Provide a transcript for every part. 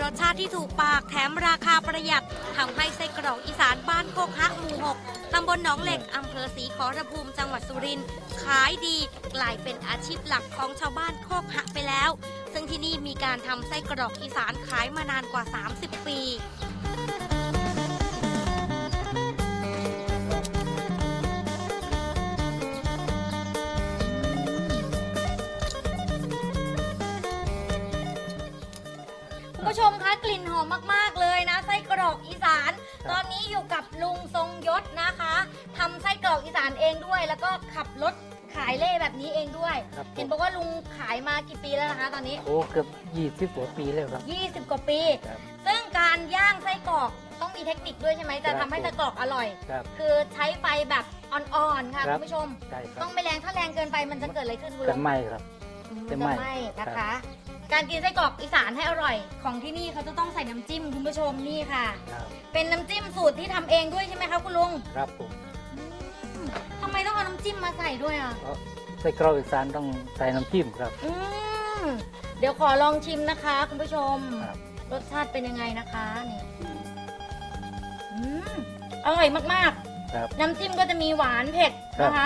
สชาติที่ถูกปากแถมราคาประหยัดทำให้ไส้กรอกอีสานบ้านโคกฮะหมู่ 6 ตำบลหนองเหล็กอำเภอศรีขอรภูมิจังหวัดสุรินทร์ขายดีกลายเป็นอาชีพหลักของชาวบ้านโคกฮะไปแล้ว ซึ่งที่นี่มีการทำไส้กรอกอีสานขายมานานกว่า 30 ปีคุณผู้ชมคะกลิ่นหอมมากๆเลยนะไส้กรอกอีสานตอนนี้อยู่กับลุงทรงยศนะคะทำไส้กรอกอีสานเองด้วยแล้วก็ขับรถขายเล่แบบนี้เองด้วยเห็นบอกว่าลุงขายมากี่ปีแล้วนะคะตอนนี้โอ้เกือบ20 กว่าปีแล้วครับ 20 กว่าปีซึ่งการย่างไส้กรอกต้องมีเทคนิคด้วยใช่ไหมจะทำให้ไส้กรอกอร่อยคือใช้ไฟแบบอ่อนๆค่ะคุณผู้ชมต้องไม่แรงถ้าแรงเกินไปมันจะเกิดอะไรขึ้นคุณลุงจะไหม้ครับจะไหม้นะคะการกินไส้กรอกอีสานให้อร่อยของที่นี่เขาจะต้องใส่น้ำจิ้มคุณผู้ชมนี่ค่ะเป็นน้ำจิ้มสูตรที่ทำเองด้วยใช่ไหมคะคุณลุงครับผมทำไมต้องเอาน้ำจิ้มมาใส่ด้วยอ่ะไส้กรอกอีสานต้องใส่น้ำจิ้มครับเดี๋ยวขอลองชิมนะคะคุณผู้ชมรสชาติเป็นยังไงนะคะนี่อร่อยมากๆน้ำจิ้มก็จะมีหวานเผ็ดนะคะ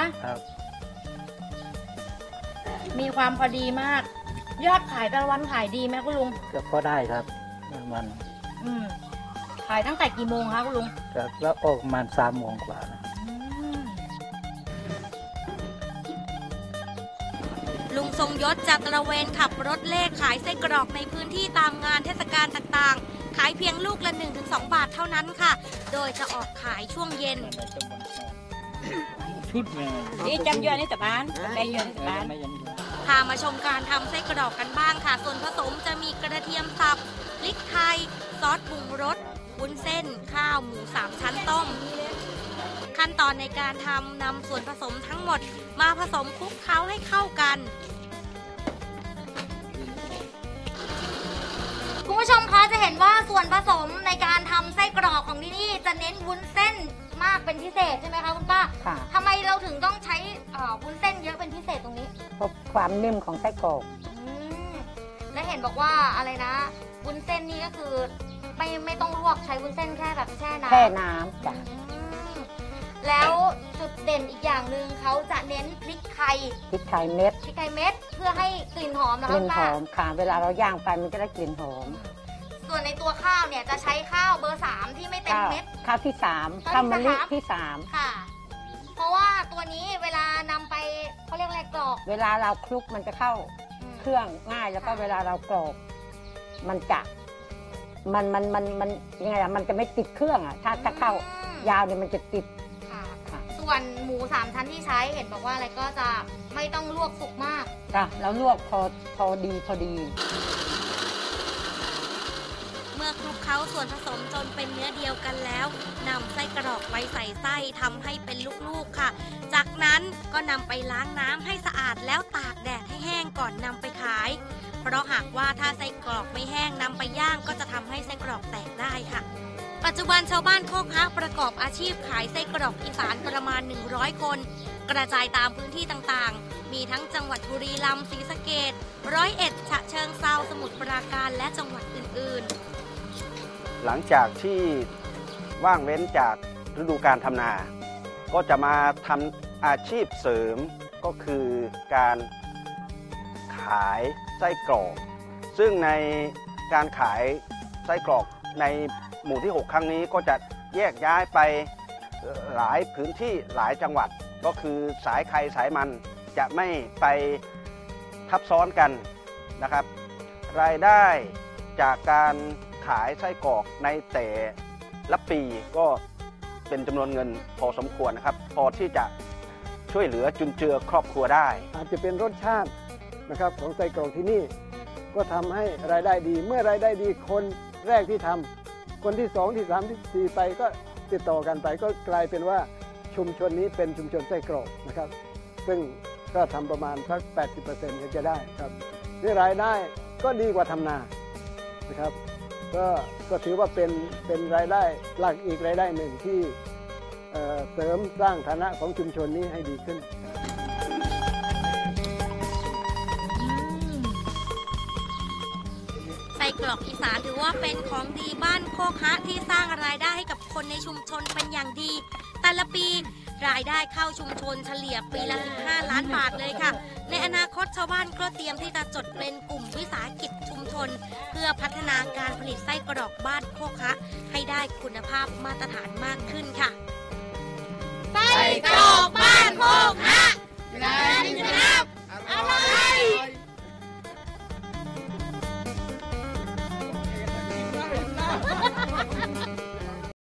มีความพอดีมากยอดขายแต่ละวันขายดีไหมคุณลุงก็พอได้ครับมันขายตั้งแต่กี่โมงคะคุณลุงครับแล้วออกประมาณ3 โมงกว่านะลุงทรงยศจะตระเวนขับรถเล่ขายไส้กรอกในพื้นที่ตามงานเทศกาลต่างๆขายเพียงลูกละ 1-2 บาทเท่านั้นค่ะโดยจะออกขายช่วงเย็นนี่จำเยอะนี่แต่บ้านแม่เยอะนี่แต่บ้านพามาชมการทำไส้กรอกกันบ้างค่ะส่วนผสมจะมีกระเทียมสับพริกไทยซอสปรุงรสวุ้นเส้นข้าวหมู3 ชั้นต้มขั้นตอนในการทำนำส่วนผสมทั้งหมดมาผสมคลุกเคล้าให้เข้ากันคุณผู้ชมคะจะเห็นว่าส่วนผสมในการทำไส้กรอกของที่นี่จะเน้นวุ้นเส้นมากเป็นพิเศษใช่ไหมคะคุณป้าค่ะทำไมเราถึงต้องใช้วุ้นเส้นเยอะเป็นพิเศษตรงนี้เพราะความนิ่มของไส้กรอกและเห็นบอกว่าอะไรนะวุ้นเส้นนี่ก็คือไม่ต้องลวกใช้วุ้นเส้นแค่แบบแช่น้ำจ้ะแล้วจุดเด่นอีกอย่างหนึ่งเขาจะเน้นพริกไทยเม็ดเพื่อให้กลิ่นหอมนะคะกลิ่นหอมค่ะเวลาเราย่างไปมันจะได้กลิ่นหอมส่วนในตัวข้าวเนี่ยจะใช้ข้าวเบอร์ 3ที่ไม่เต็มเม็ดข้าวที่3ข้าวมะลิที่3 ค่ะเพราะว่าตัวนี้เวลานำไปเขาเรียกอะไรกรอกเวลาเราคลุกมันจะเข้าเครื่องง่ายแล้วก็เวลาเรากรอกมันจะมันยังไงอะมันจะไม่ติดเครื่องอะถ้าเข้ายาวเนี่ยมันจะติดส่วนหมู3 ชั้นที่ใช้เห็นบอกว่าอะไรก็จะไม่ต้องลวกสุกมากค่ะแล้วลวกพอดีเมื่อคลุกเคล้าส่วนผสมจนเป็นเนื้อเดียวกันแล้วนำไส้กรอกไปใส่ไส้ทำให้เป็นลูกๆค่ะจากนั้นก็นำไปล้างน้ำให้สะอาดแล้วตากแดดให้แห้งก่อนนำไปขายเพราะหากว่าถ้าไส้กรอกไม่แห้งนำไปย่างก็จะทำให้ไส้กรอกแตกได้ค่ะปัจจุบันชาวบ้านโคกฮะประกอบอาชีพขายไส้กรอกอีสานประมาณ100 คนกระจายตามพื้นที่ต่างๆมีทั้งจังหวัดบุรีรัมย์ศรีสะเกษ101ฉะเชิงเทราสมุทรปราการและจังหวัดอื่นๆหลังจากที่ว่างเว้นจากฤดูการทำนาก็จะมาทำอาชีพเสริมก็คือการขายไส้กรอกซึ่งในการขายไส้กรอกในหมู่ที่ 6 ครั้งนี้ก็จะแยกย้ายไปหลายพื้นที่หลายจังหวัดก็คือสายใครสายมันจะไม่ไปทับซ้อนกันนะครับรายได้จากการขายไส้กรอกในแต่ละปีก็เป็นจำนวนเงินพอสมควรนะครับพอที่จะช่วยเหลือจุนเจือครอบครัวได้อาจจะเป็นรสชาตินะครับของไส้กรอกที่นี่ก็ทำให้รายได้ดีเมื่อรายได้ดีคนแรกที่ทำคนที่2ที่3ที่4ไปก็ติดต่อกันไปก็กลายเป็นว่าชุมชนนี้เป็นชุมชนไส้กรอกนะครับซึ่งก็ทำประมาณสัก 80% ก็จะได้ครับนี่รายได้ก็ดีกว่าทำนานะครับก็ถือว่าเป็นรายได้หลักอีกรายได้หนึ่งที่เสริมสร้างฐานะของชุมชนนี้ให้ดีขึ้นไส้ส้กรอกอีสานถือว่าเป็นของดีบ้านโคกฮะที่สร้างรายได้ให้กับคนในชุมชนเป็นอย่างดีแต่ละปีรายได้เข้าชุมชนเฉลี่ยปีละ15 ล้านบาทเลยค่ะในอนาคตชาวบ้านก็เตรียมที่จะจดเป็นกลุ่มวิสาหกิจชุมชนเพื่อพัฒนาการผลิตไส้กรอกบ้านโคกฮะให้ได้คุณภาพมาตรฐานมากขึ้นค่ะไส้กรอก